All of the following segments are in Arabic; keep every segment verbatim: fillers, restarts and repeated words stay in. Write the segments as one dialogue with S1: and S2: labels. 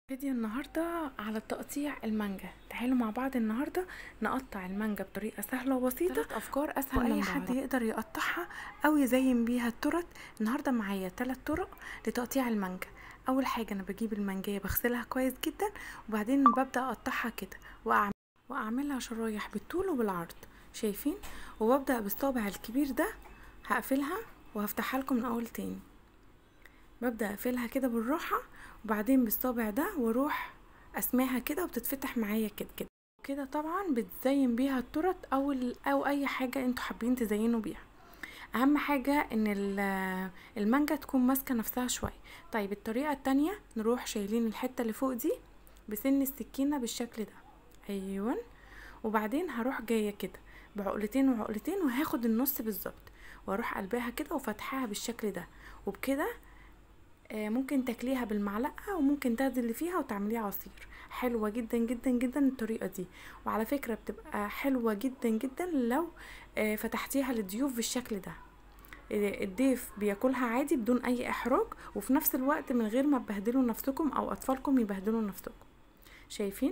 S1: فيديو النهاردة على تقطيع المانجا. تعالوا مع بعض النهاردة نقطع المانجا بطريقة سهلة وبسيطة. ثلاث افكار اسهل واي حد يقدر يقطعها او يزين بيها التورت. النهاردة معايا ثلاث طرق لتقطيع المانجا. اول حاجة انا بجيب المانجايه بغسلها كويس جدا، وبعدين ببدأ اقطعها كده واعمل واعملها شرايح بالطول وبالعرض، شايفين؟ وببدأ بالصابع الكبير ده هقفلها وهفتحها لكم من اول تاني. ببدأ اقفلها كده بالراحة، وبعدين بالصابع ده واروح اسماها كده وبتتفتح معايا كده كده كده. طبعا بتزين بيها التورت او او اي حاجة انتوا حابين تزينوا بيها. اهم حاجة ان المانجا تكون ماسكة نفسها شوية. طيب الطريقة التانية، نروح شايلين الحتة اللي فوق دي بسن السكينة بالشكل ده، ايوه، وبعدين هروح جاية كده بعقلتين وعقلتين وهاخد النص بالظبط واروح قلبها كده وفتحها بالشكل ده. وبكده ممكن تاكليها بالمعلقه، وممكن تاخدي اللي فيها وتعمليه عصير. حلوه جدا جدا جدا الطريقه دي، وعلى فكره بتبقى حلوه جدا جدا لو فتحتيها للضيوف بالشكل ده. الضيف بياكلها عادي بدون اي احراج، وفي نفس الوقت من غير ما تبهدلوا نفسكم او اطفالكم يبهدلوا نفسكم. شايفين؟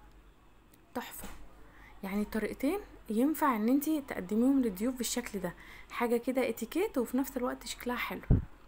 S1: تحفه. يعني الطريقتين ينفع ان انتي تقدميهم للضيوف بالشكل ده، حاجه كده اتيكيت وفي نفس الوقت شكلها حلو.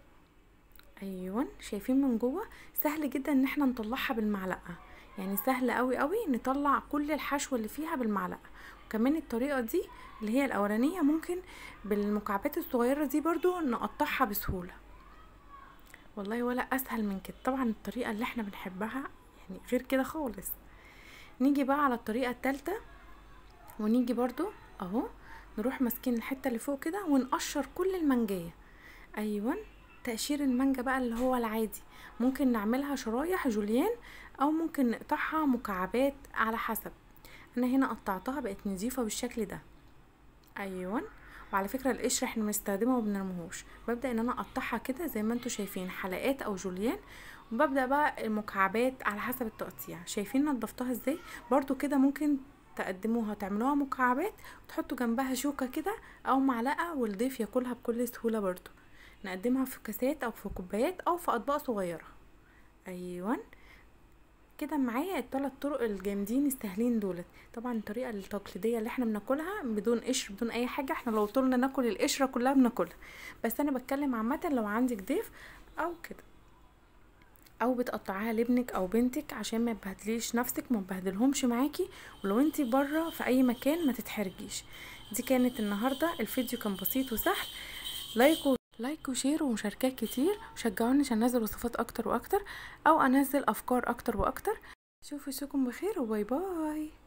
S1: ايوه، شايفين من جوه؟ سهل جدا ان احنا نطلعها بالمعلقه، يعني سهل قوي قوي نطلع كل الحشو اللي فيها بالمعلقه. وكمان الطريقه دي اللي هي الاولانيه ممكن بالمكعبات الصغيره دي برضو نقطعها بسهوله. والله ولا اسهل من كده. طبعا الطريقه اللي احنا بنحبها يعني غير كده خالص. نيجي بقى على الطريقه الثالثه، ونيجي برضو اهو نروح ماسكين الحته اللي فوق كده ونقشر كل المانجايه. ايوه، تقشير المانجا بقى اللي هو العادي، ممكن نعملها شرايح جوليان او ممكن نقطعها مكعبات على حسب. انا هنا قطعتها بقت نظيفه بالشكل ده. ايوه، وعلى فكره القشر احنا بنستخدمه وبنرميهوش. ببدا ان انا اقطعها كده زي ما انتوا شايفين حلقات او جوليان، وببدا بقى المكعبات على حسب التقطيع. شايفين نضفتها ازاي؟ برضو كده ممكن تقدموها تعملوها مكعبات وتحطوا جنبها شوكه كده او معلقه والضيف ياكلها بكل سهوله. برضو نقدمها في كاسات او في كوبايات او في اطباق صغيره. ايوه كده معايا الثلاث طرق الجامدين السهلين دولت. طبعا الطريقه التقليديه اللي احنا بناكلها بدون قشر بدون اي حاجه، احنا لو طولنا ناكل القشره كلها بناكلها، بس انا بتكلم عامه لو عندك ضيف او كده، او بتقطعيها لابنك او بنتك عشان ما تبهدليش نفسك ما تبهدلهمش معاكي، ولو انتي بره في اي مكان ما تتحرجيش. دي كانت النهارده الفيديو، كان بسيط وسهل. لايك لايك وشير ومشاركات كتير، وشجعوني عشان انزل وصفات اكتر واكتر او انزل افكار اكتر واكتر. شوفوا اشوفكم بخير وباي باي.